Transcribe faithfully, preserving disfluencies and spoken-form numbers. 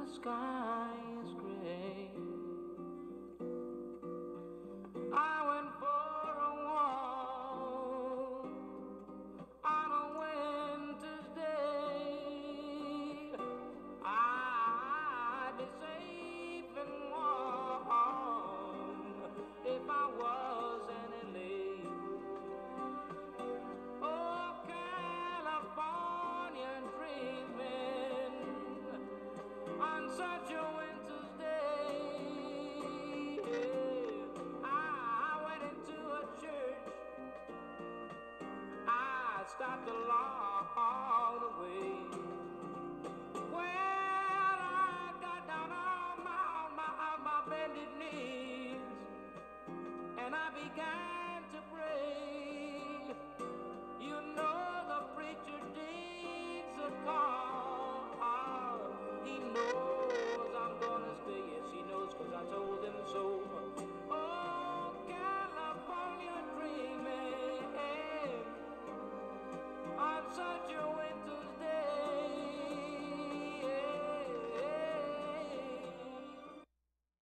sky is gray. I went for a walk on a winter's day. I'd be safe and warm if I was in L A. Oh, California dreaming on such a winter's day. Yeah. I went into a church. I stopped along the way. Well, I got down on my, on my, on my bended knees, and I began